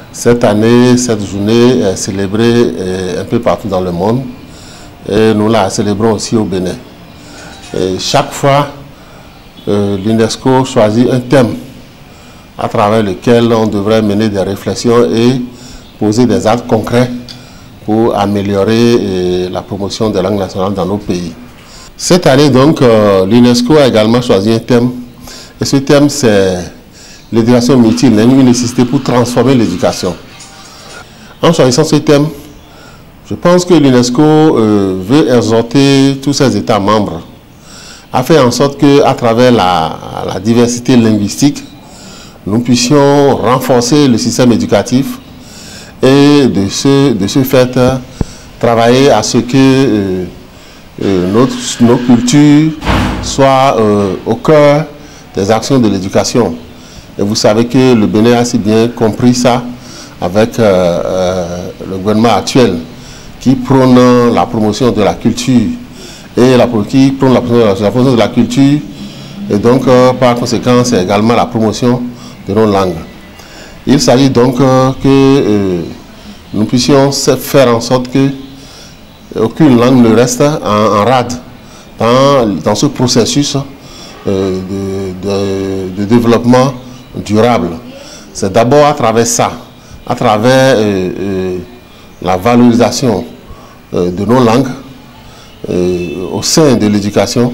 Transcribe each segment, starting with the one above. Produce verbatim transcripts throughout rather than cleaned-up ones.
Cette année, cette journée est célébrée un peu partout dans le monde et nous la célébrons aussi au Bénin. Et chaque fois, euh, l'UNESCO choisit un thème à travers lequel on devrait mener des réflexions et poser des actes concrets pour améliorer euh, la promotion des langues nationales dans nos pays. Cette année, donc, euh, l'UNESCO a également choisi un thème. Et ce thème, c'est l'éducation multilingue, une nécessité pour transformer l'éducation. En choisissant ce thème, je pense que l'UNESCO euh, veut exhorter tous ses États membres à faire en sorte qu'à travers la, la diversité linguistique, nous puissions renforcer le système éducatif et de ce, de ce fait travailler à ce que euh, euh, notre, nos cultures soient euh, au cœur des actions de l'éducation. Et vous savez que le Bénin a si bien compris ça avec euh, euh, le gouvernement actuel qui prône la promotion de la culture et la, qui prône la promotion, la promotion de la culture et donc euh, par conséquent c'est également la promotion de nos langues. Il s'agit donc euh, que euh, nous puissions faire en sorte que aucune langue ne reste en, en rade dans, dans ce processus euh, de, de, de développement durable. C'est d'abord à travers ça, à travers euh, euh, la valorisation euh, de nos langues euh, au sein de l'éducation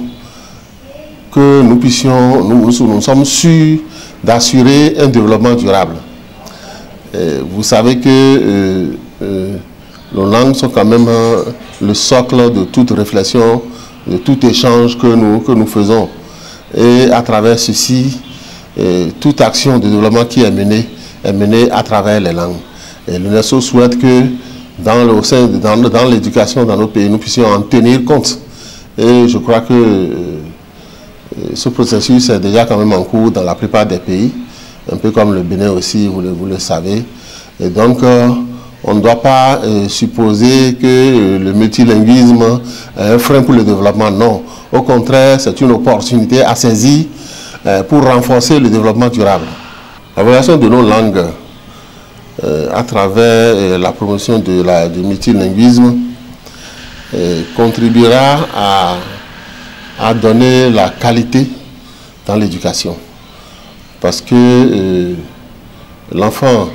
que nous puissions, nous, nous sommes sûrs d'assurer un développement durable. Et vous savez que euh, euh, nos langues sont quand même euh, le socle de toute réflexion, de tout échange que nous, que nous faisons. Et à travers ceci, euh, toute action de développement qui est menée, est menée à travers les langues. Et l'UNESCO souhaite que dans, le, au sein de, dans, dans l'éducation dans nos pays, nous puissions en tenir compte. Et je crois que euh, ce processus est déjà quand même en cours dans la plupart des pays, un peu comme le Bénin aussi, vous le, vous le savez. Et donc, euh, on ne doit pas euh, supposer que euh, le multilinguisme est un frein pour le développement. Non, au contraire, c'est une opportunité à saisir euh, pour renforcer le développement durable. La valorisation de nos langues euh, à travers euh, la promotion de la, du multilinguisme euh, contribuera à, à donner la qualité dans l'éducation. Parce que euh, l'enfant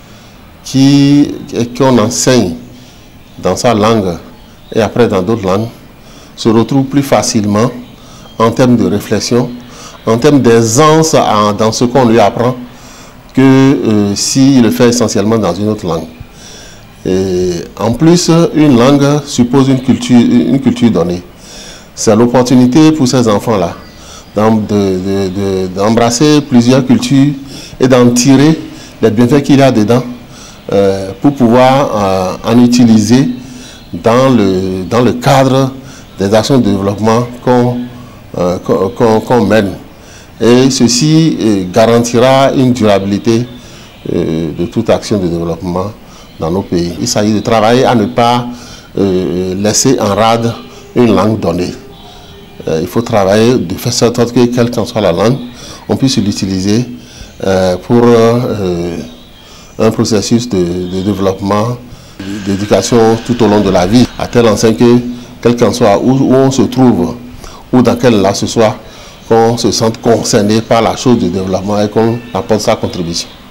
qui qu'on enseigne dans sa langue et après dans d'autres langues se retrouve plus facilement en termes de réflexion, en termes d'aisance dans ce qu'on lui apprend que euh, s'il le fait essentiellement dans une autre langue. Et en plus, une langue suppose une culture, une culture donnée. C'est l'opportunité pour ces enfants-là d'embrasser plusieurs cultures et d'en tirer les bienfaits qu'il y a dedans euh, pour pouvoir euh, en utiliser dans le, dans le cadre des actions de développement qu'on euh, qu'on, qu'on mène. Et ceci euh, garantira une durabilité euh, de toute action de développement dans nos pays. Il s'agit de travailler à ne pas euh, laisser en rade une langue donnée. Euh, il faut travailler de faire sorte que, quelle qu'en soit la langue, on puisse l'utiliser euh, pour euh, un processus de, de développement, d'éducation tout au long de la vie, à telle enseigne que, quel qu'en soit où, où on se trouve, ou dans quel là ce soit, qu'on se sente concerné par la chose du développement et qu'on apporte sa contribution.